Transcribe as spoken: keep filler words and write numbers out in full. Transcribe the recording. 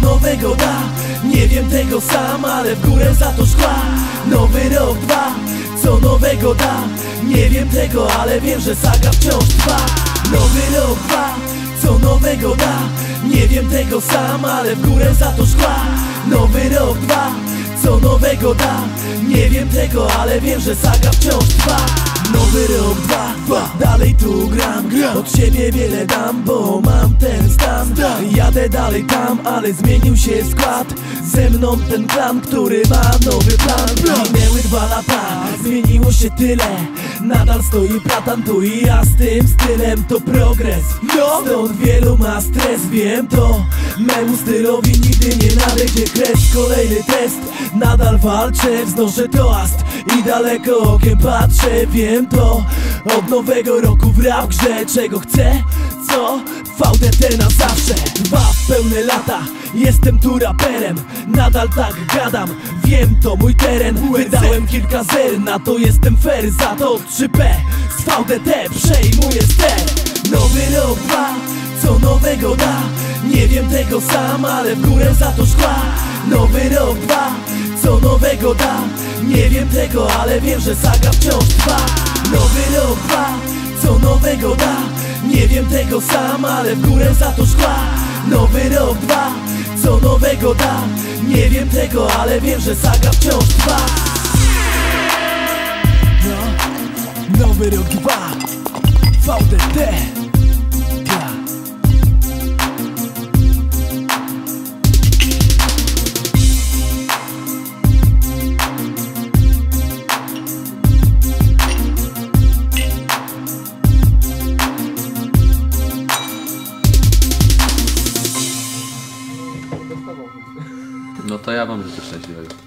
nowego da? Nie wiem tego sam, ale w górę za to szkła. Nowy rok, dwa, co nowego da? Nie wiem tego, ale wiem, że saga wciąż trwa. Nowy rok, dwa, co nowego da? Nie wiem tego sam, ale w górę za to szkła. Nowy rok, dwa, co nowego da? Nie wiem tego, ale wiem, że saga wciąż trwa. Nowy rok, dwa, dwa, dalej tu gram, gram. Od siebie wiele dam, bo mam ten stan. Jadę dalej tam, ale zmienił się skład. Ze mną ten klan, który ma nowy plan. Minęły dwa lata, zmieniło się tyle. Nadal stoi bratan tu i ja z tym stylem. To progres, stąd wielu ma stres. Wiem to, memu stylowi nigdy nie nadejdzie kres. Kolejny test, nadal walczę, wznoszę toast i daleko okiem patrzę. Wiem to, od nowego roku w rap grze. Czego chcę? Co? V D T na zawsze. Dwa pełne lata, jestem tu raperem. Nadal tak gadam, wiem to mój teren. Wydałem kilka zer, na to jestem fair. Za to trzy P z V D T przejmuję ster. Nowy rok, dwa, co nowego da? Nie wiem tego sam, ale w górę za to szkła. Nowy rok, dwa, co nowego da? Nie wiem tego, ale wiem, że saga wciąż trwa. Nowy rok, dwa, co nowego da? Nie wiem tego sam, ale w górę za to szkła. Nowy rok, dwa, co nowego da? Nie wiem tego, ale wiem, że saga wciąż trwa. No, nowy rok, dwa, V D T. No to ja wam życzę szczęśliwego.